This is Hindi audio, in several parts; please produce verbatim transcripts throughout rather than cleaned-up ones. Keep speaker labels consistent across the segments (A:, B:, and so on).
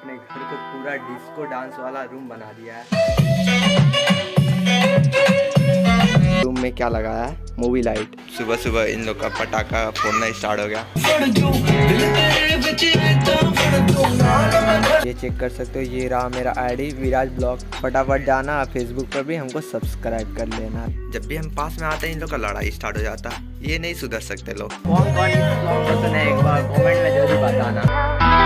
A: अपने घर को पूरा डिस्को डांस वाला रूम बना दिया है। रूम में क्या लगाया है? Movie light. सुबह सुबह इन लोग का पटाखा फोड़ना स्टार्ट हो गया। ये चेक कर सकते हो, ये रहा मेरा आईडी विराज ब्लॉग। फटाफट जाना, फेसबुक पर भी हमको सब्सक्राइब कर लेना। जब भी हम पास में आते हैं इन लोग का लड़ाई स्टार्ट हो जाता है। ये नहीं सुधर सकते लोग। कौन कौन इस ब्लॉग को सुने एक बार कमेंट में जरूर बताना।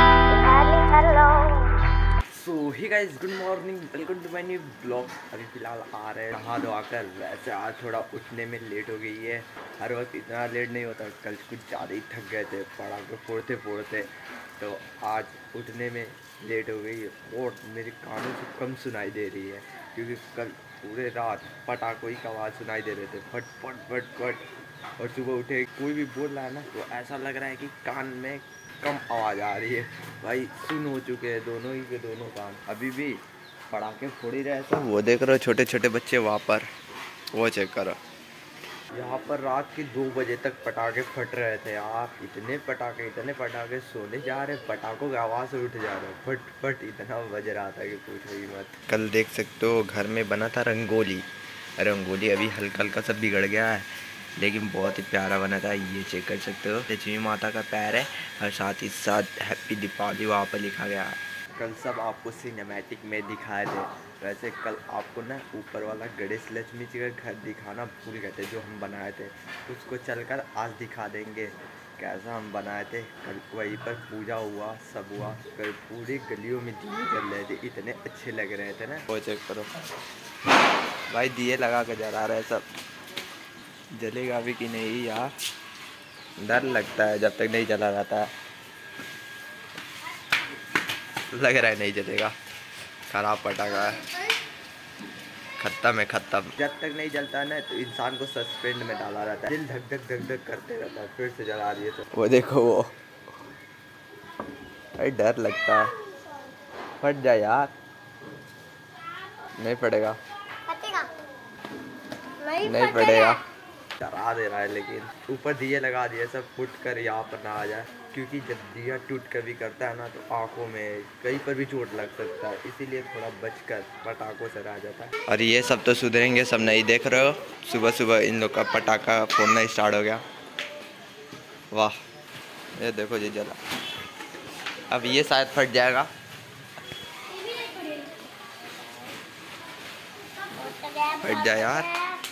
A: So hi guys, good morning, welcome to my new blog. अभी फिलहाल आ रहे हैं नहा धो आकर। वैसे आज थोड़ा उठने में लेट हो गई है। हर वक्त इतना लेट नहीं होता, कल कुछ ज़्यादा ही थक गए थे पटाखे फोड़ते फोड़ते, तो आज उठने में लेट हो गई है और मेरे कानों से कम सुनाई दे रही है, क्योंकि कल पूरे रात पटाखों की आवाज़ सुनाई दे रहे थे, फट फट फट फट। और सुबह उठे कोई भी बोल रहा है ना, तो ऐसा लग रहा है कि कान में कम आवाज़ आ रही है। भाई सुन हो चुके हैं दोनों ही के दोनों कान, अभी भी पटाखे फोड़ ही रहे सब। वो देख रहे हो छोटे छोटे बच्चे वहाँ पर, वो चेक करो। यहाँ पर रात के दो बजे तक पटाखे फट रहे थे। आप इतने पटाखे इतने पटाखे सोने जा रहे, पटाखों की आवाज़ से उठ जा रहे, फट फट इतना बज रहा था कि पूछो ही मत। कल देख सकते हो घर में बना था रंगोली। रंगोली अभी हल्का हल्का सब बिगड़ गया है, लेकिन बहुत ही प्यारा बना था। ये चेक कर सकते हो, लक्ष्मी माता का पैर है और साथ ही साथ हैप्पी दीपावली वहाँ पर लिखा गया है। कल सब आपको सिनेमैटिक में दिखाए थे। वैसे कल आपको ना ऊपर वाला गणेश लक्ष्मी जी का घर दिखाना भूल गए थे, जो हम बनाए थे। उसको चलकर आज दिखा देंगे कैसा हम बनाए थे। कल वहीं पर पूजा हुआ, सब हुआ। कल पूरी गलियों में दिए जल रहे थे, इतने अच्छे लग रहे थे ना। वो चेक करो भाई, दिए लगा कर जला रहे सब। जलेगा भी कि नहीं यार, डर लगता है जब तक नहीं जला रहता है। लग रहा है नहीं जलेगा, खराब पटाखा है, खत्म है खत्म। जब तक नहीं जलता है ना, तो इंसान को सस्पेंड में डाला रहता है, दिल धक धक धक धक करते रहता है। फिर से जला दिए तो वो देखो, वो अरे डर लगता है। फट जाए यार, नहीं फटेगा, नहीं, नहीं फटेगा। डरा दे रहा है, लेकिन ऊपर दिए लगा दिए सब, फुट कर यहाँ पर ना आ जाए, क्योंकि जब दिया टूट कर भी करता है ना, तो आंखों में कहीं पर भी चोट लग सकता है। इसीलिए थोड़ा बचकर पटाखों से रह जाता है। और ये सब तो सुधरेंगे सब, नहीं देख रहे हो सुबह सुबह इन लोग का पटाखा फोड़ना स्टार्ट हो गया। वाह, ये देखो जी जला। अब ये शायद फट जाएगा। फट जाए यार,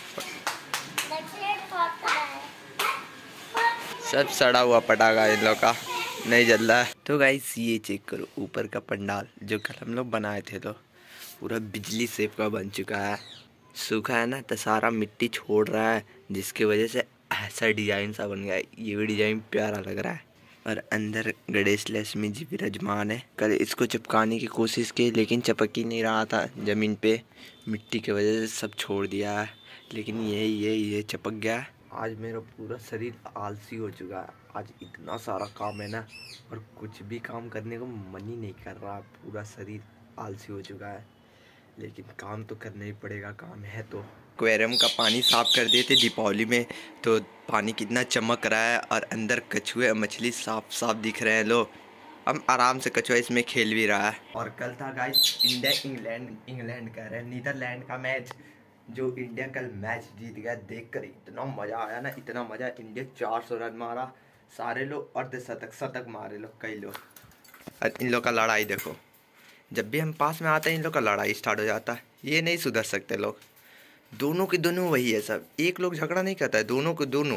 A: सब सड़ा हुआ पटाखा इन लोग का नहीं जल रहा है। तो गाइस ये चेक करो, ऊपर का पंडाल जो कल हम लोग बनाए थे, तो पूरा बिजली शेप का बन चुका है। सूखा है ना, तो सारा मिट्टी छोड़ रहा है, जिसकी वजह से ऐसा डिजाइन सा बन गया है। ये भी डिजाइन प्यारा लग रहा है। और अंदर गणेश लक्ष्मी जी विराजमान है। कल इसको चिपकाने की कोशिश की, लेकिन चिपक ही नहीं रहा था ज़मीन पे, मिट्टी की वजह से सब छोड़ दिया है। लेकिन ये ये ये चिपक गया। आज मेरा पूरा शरीर आलसी हो चुका है। आज इतना सारा काम है ना, और कुछ भी काम करने को मन ही नहीं कर रहा। पूरा शरीर आलसी हो चुका है, लेकिन काम तो करना ही पड़ेगा, काम है तो। एक्वेरियम का पानी साफ कर दिए थे दीपावली में, तो पानी कितना चमक रहा है और अंदर कछुए मछली साफ साफ दिख रहे हैं। लोग हम आराम से कछुआ इसमें खेल भी रहा है। और कल था गाइस इंडिया इंग्लैंड इंग्लैंड कह रहे हैं नीदरलैंड का मैच, जो इंडिया कल मैच जीत गया। देखकर इतना मज़ा आया ना, इतना मज़ा। इंडिया चार सौ रन मारा, सारे लोग अर्धशतक शतक मारे लोग, कई लोग। और इन लोग का लड़ाई देखो, जब भी हम पास में आते हैं इन लोग का लड़ाई स्टार्ट हो जाता है। ये नहीं सुधर सकते लोग, दोनों के दोनों वही है सब। एक लोग झगड़ा नहीं करता है, दोनों के दोनों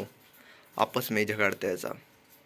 A: आपस में ही झगड़ते हैं सब।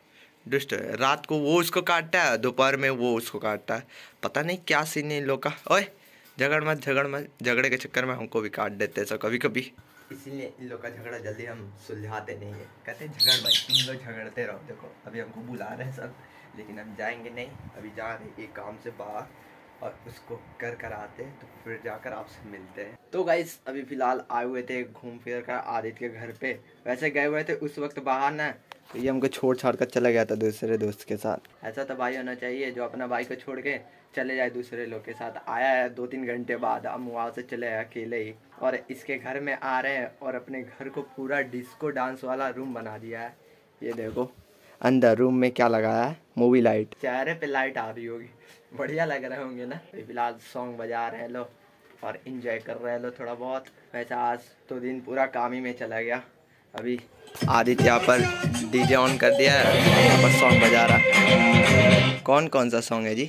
A: दुष्ट है, रात को वो उसको काटता है, दोपहर में वो उसको काटता है। पता नहीं क्या सीन है इन लोग का। ओए झगड़ मत झगड़ मत, झगड़े के चक्कर में हमको भी काट देते हैं सब कभी कभी। इसीलिए इन लोग का झगड़ा जल्दी हम सुलझाते नहीं है। कहते हैं झगड़ मत, इन लोग झगड़ते रहो। देखो अभी हमको बुला रहे हैं सब, लेकिन हम जाएंगे नहीं। अभी जा रहे एक काम से बाहर, और उसको कर कर आते हैं, तो फिर जाकर आपसे मिलते हैं। तो गाइस अभी फ़िलहाल आए हुए थे घूम फिर कर आदित्य के घर पे। वैसे गए हुए थे उस वक्त बाहर ना, तो ये हमको छोड़ छाड़ कर चला गया था दूसरे दोस्त के साथ। ऐसा तो भाई होना चाहिए जो अपना भाई को छोड़ के चले जाए दूसरे लोग के साथ। आया है दो तीन घंटे बाद, हम वहाँ से चले आए अकेले ही, और इसके घर में आ रहे हैं और अपने घर को पूरा डिस्को डांस वाला रूम बना दिया है। ये देखो, अंदर रूम में क्या लगाया है, मूवी लाइट, चेहरे पे लाइट आ रही होगी, बढ़िया लग रहे होंगे ना। फिलहाल सॉन्ग बजा रहे लो और इंजॉय कर रहे लो थोड़ा बहुत। वैसे आज तो दिन पूरा काम ही में चला गया। अभी आदित्य यहाँ पर डीजे ऑन कर दिया है, यहाँ पर सॉन्ग बजा रहा है। कौन कौन सा सॉन्ग है जी?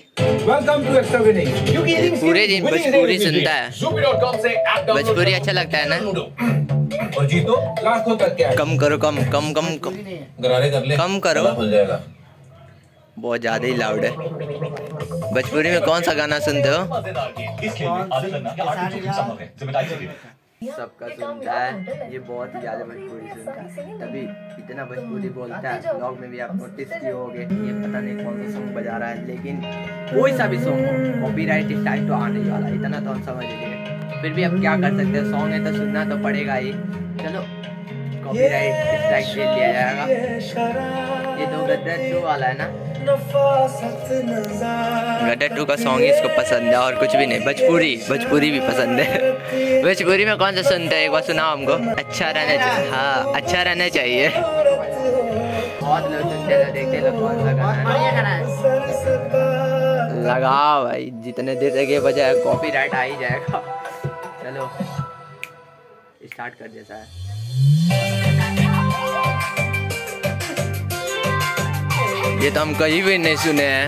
A: पूरे दिन भोजपुरी सुनता है, भोजपुरी अच्छा लगता है ना।
B: और जीतो लाखों तक क्या?
A: कम करो, कम कम कम कम
B: गरारे कर ले,
A: कम करो,
B: खुल जाएगा।
A: बहुत ज्यादा ही लाउड है। भोजपुरी में कौन सा गाना सुनते हो? सबका सुनता है, ये बहुत ही ज्यादा भोजपुरी सुनता है, तभी इतना भोजपुरी बोलता है। ब्लॉग में भी आप नोटिस किए होंगे, ये पता नहीं कौन सा सॉन्ग बजा रहा है, लेकिन कोई सा भी सॉन्ग हो कॉपीराइट स्ट्राइक तो आने ही वाला, इतना तो हम समझ लिए। फिर भी अब क्या कर सकते हैं, सॉन्ग है तो सुनना तो पड़ेगा ही। चलो कॉपीराइट स्ट्राइक दे दिया जाएगा। ये तो गद्दार टू वाला है ना, गद्दार टू का सॉन्ग इसको पसंद है और कुछ भी नहीं। भोजपुरी भोजपुरी भी पसंद है। भोजपुरी में कौन सा सुनते हैं, एक बार सुनाओ हमको। अच्छा रहना चाहिए, हाँ अच्छा रहना चाहिए। बहुत लोग सुनते हैं, देखते लोग कौन सा गाना है। लगाओ भाई, जितने देर तक ये बजाय कॉपीराइट आ ही जाएगा। चलो स्टार्ट कर देता है। ये तो हम कहीं भी नहीं सुने हैं,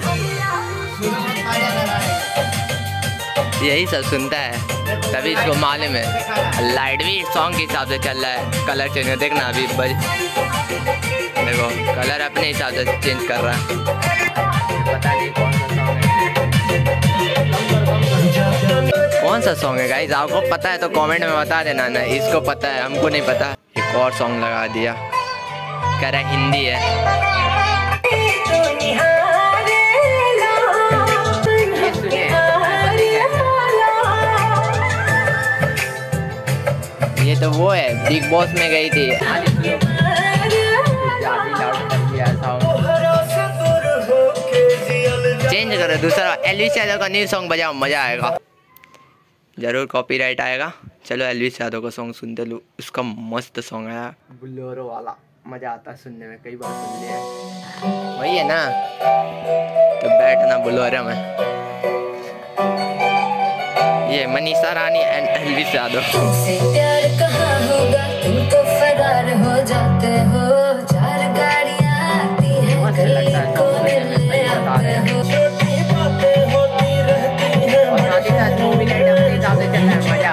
A: यही सब सुनता है तभी इसको मालूम है। लाइट भी सॉन्ग के हिसाब से चल रहा है, कलर चेंज कर देखना। अभी बज देखो कलर अपने हिसाब से चेंज कर रहा है। पता नहीं कौन सा सॉन्ग है, कौन सा सॉन्ग है गाइस, आपको पता है तो कमेंट में बता देना ना। इसको पता है, हमको नहीं पता। एक और सॉन्ग लगा दिया, कह रहा हिंदी है। ये तो वो है बिग बॉस में गई थी। चेंज करो दूसरा, एलविस यादव का न्यू सॉन्ग बजाओ, मजा आएगा। जरूर कॉपीराइट आएगा। चलो एलविस यादव का सॉन्ग सुनते लो, उसका मस्त सॉन्ग आया बोलेरो वाला, मजा आता है सुनने में, कई बार सुन लिया। वही है ना, तो बैठना बोलेरो में। ये मनीषा रानी एंड एलविस यादव। प्यार कहाँ होगा, तुमको फरार हो जाते हो, चार गाड़ियाँ आती हैं, गली को मिलने आते हो, छोटी बातें होती रहती हैं, और साथ ही साथ मूवी लाइट अपने हिसाब से चलना है, मजा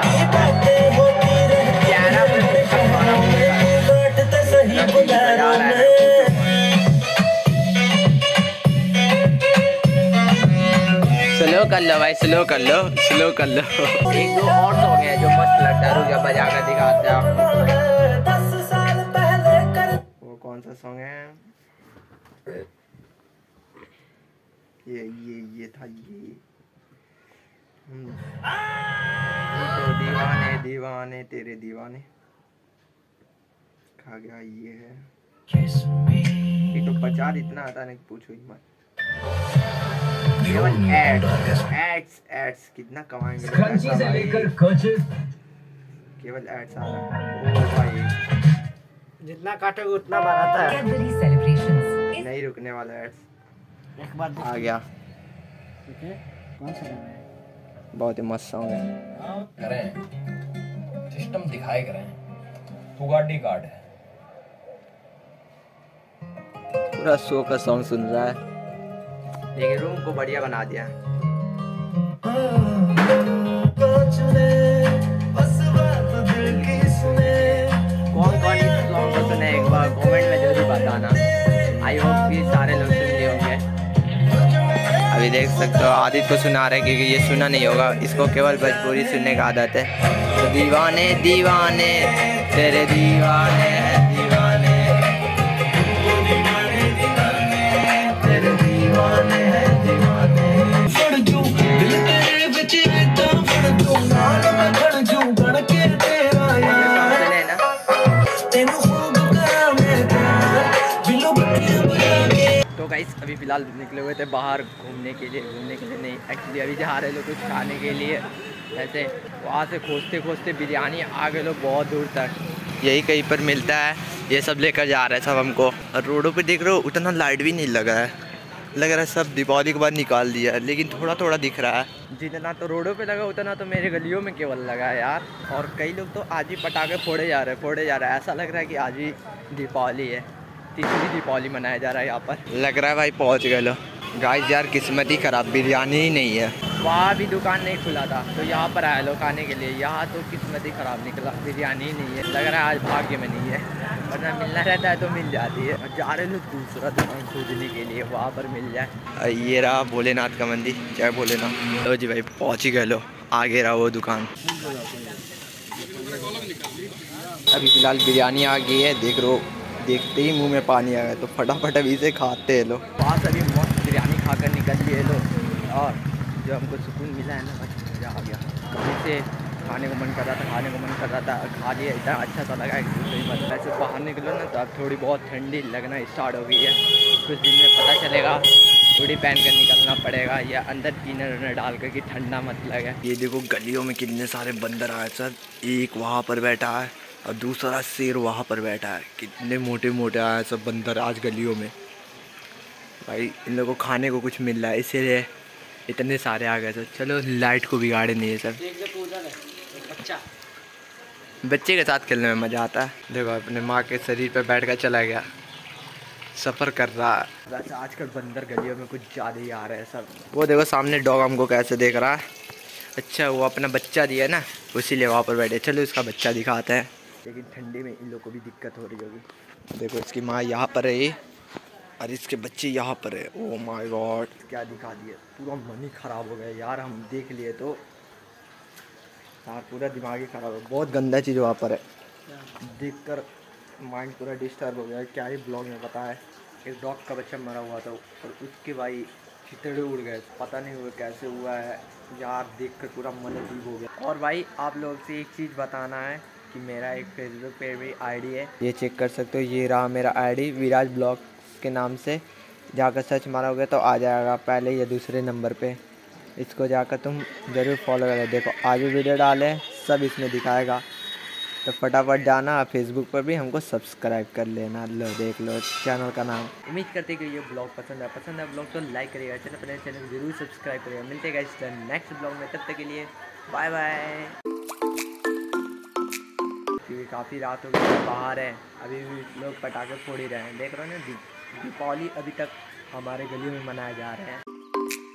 A: ग्यारह बजे बैठते सही बुला रहा है। स्लो कर लो भाई, स्लो कर लो, स्लो कर लो। एक दो और सॉन्ग है जो मस्त लगता है, रुक बजा कर दिखाते हैं आपको। वो कौन सा सॉन्ग है, ये ये ये था ये। तो दीवाने दीवाने तेरे दीवाने खा गया, ये है। ये तो प्रचार इतना आता नहीं, पूछो ही मत। केवल एड्स एड्स एड्स कितना कमाएंगे केवल एड्स आ रहा है, जितना काटोगे उतना बढ़ाता है, नहीं रुकने वाला एड्स। एक बार आ गया, कौन सा गाना है, बहुत ही मस्त सॉन्ग है। करें सिस्टम दिखाए करें, पुगाटी कार्ड है, पूरा शो का सॉन्ग सुन रहा है, लेकिन रूम को बढ़िया बना दिया। कौन कौन इस सॉन्ग को सुने एक बार कमेंट में जरूर बताना। आई होप कि सारे लोग सुन लिए होंगे। अभी देख सकते हो आदित्य को सुना रहे क्योंकि ये सुना नहीं होगा, इसको केवल भोजपुरी सुनने का आदत है। तो दीवाने दीवाने तेरे दीवाने हैं दीवाने, तो गाइस अभी फिलहाल निकले हुए थे बाहर घूमने के लिए, घूमने के लिए नहीं एक्चुअली अभी जा रहे लोग कुछ खाने के लिए। ऐसे वहाँ से खोजते खोजते बिरयानी आ गए लोग बहुत दूर तक, यही कहीं पर मिलता है, ये सब लेकर जा रहे हैं सब हमको। और रोडों पे देख रहे हो उतना लाइट भी नहीं लगा है, लग रहा है सब दीपावली के बाद निकाल दिया है, लेकिन थोड़ा थोड़ा दिख रहा है। जितना तो रोडों पे लगा उतना तो मेरे गलियों में केवल लगा है यार। और कई लोग तो आज ही पटाखे फोड़े जा रहे हैं फोड़े जा रहे हैं ऐसा लग रहा है कि आज ही दीपावली है, तीसरी दीपावली मनाया जा रहा है यहाँ पर। लग रहा है भाई पहुँच गए लो। गाइस यार किस्मत ही खराब, बिरयानी ही नहीं है। वहाँ भी दुकान नहीं खुला था तो यहाँ पर आए लोग खाने के लिए, यहाँ तो किस्मत ही खराब निकला, बिरयानी ही नहीं है। लग रहा है आज भाग्य में नहीं है, वरना मिलना रहता है तो मिल जाती है। और जा रहे लोग दूसरा दुकान खोजने के लिए, वहाँ पर मिल जाए। ये रहा भोलेनाथ का मंदिर, जय भोलेनाथ। लो जी भाई पहुँच ही गए लो, आगे रहा वो दुकान। अभी फिलहाल बिरयानी आ गई है, देख रो देखते ही मुंह में पानी आ गया तो फटाफट अभी से खाते हैं लोग। पास अभी मस्त बिरयानी खाकर निकल लिए लोग, और जो हमको सुकून मिला है ना बस मज़ा आ गया। कहीं से खाने को मन कर रहा था खाने को मन कर रहा था खा लिया, इतना अच्छा सा लगा कि सही बात। वैसे बाहर निकलो ना तो अब थोड़ी बहुत ठंडी लगना स्टार्ट हो गई है, कुछ दिन में पता चलेगा हुडी पहन कर निकलना पड़ेगा या अंदर इनर उनर डाल कर कि ठंडा मत लगे। ये देखो गलियों में कितने सारे बंदर आए सर, एक वहाँ पर बैठा है और दूसरा शेर वहाँ पर बैठा है, कितने मोटे मोटे आए सब बंदर आज गलियों में। भाई इन लोगों को खाने को कुछ मिल रहा है इसीलिए इतने सारे आ गए सर। चलो लाइट को बिगाड़े नहीं है सर, बच्चा बच्चे के साथ खेलने में मज़ा आता है। देखो अपने माँ के शरीर पर बैठ कर चला गया, सफ़र कर रहा है। वैसे आजकल बंदर गलियों में कुछ ज़्यादा ही आ रहे हैं सब। वो देखो सामने डॉग हमको कैसे देख रहा है। अच्छा वो अपना बच्चा दिया ना इसीलिए वहाँ पर बैठे, चलो इसका बच्चा दिखाते हैं। लेकिन ठंडी में इन लोग को भी दिक्कत हो रही होगी। देखो इसकी माँ यहाँ पर है और इसके बच्चे यहाँ पर है। ओह माय गॉड क्या दिखा दिए, पूरा मन ही ख़राब हो गया यार। हम देख लिए तो यार पूरा दिमाग ही ख़राब है, बहुत गंदा चीज़ वहाँ पर है, देखकर माइंड पूरा डिस्टर्ब हो गया। क्या ही ब्लॉग में पता है एक डॉग का बच्चा मरा हुआ था और उसके भाई चितड़े उड़ गए, पता नहीं हुआ कैसे हुआ है यार, देखकर पूरा मन अजीब हो गया। और भाई आप लोग से एक चीज़ बताना है कि मेरा एक फेसबुक पे भी आईडी है, ये चेक कर सकते हो, ये रहा मेरा आईडी विराज ब्लॉग्स के नाम से। जाकर सर्च मारोगे तो आ जाएगा पहले या दूसरे नंबर पे, इसको जाकर तुम ज़रूर फॉलो करो। देखो आज भी वीडियो डाले सब इसमें दिखाएगा, तो फटाफट जाना फेसबुक पर भी हमको सब्सक्राइब कर लेना। लो देख लो चैनल का नाम। उम्मीद करते कि ये ब्लॉग पसंद है पसंद है ब्लॉग तो लाइक करिएगा, चैनल अपने चैनल को जरूर सब्सक्राइब करिएगा। मिलते हैं गाइस नेक्स्ट ब्लॉग में, तब तक के लिए बाय बाय। क्योंकि काफ़ी रात हो गई बाहर है, अभी भी लोग पटाखे फोड़ ही रहे हैं, देख रहे हो ना। दीपावली अभी तक हमारे गलियों में मनाए जा रहे हैं।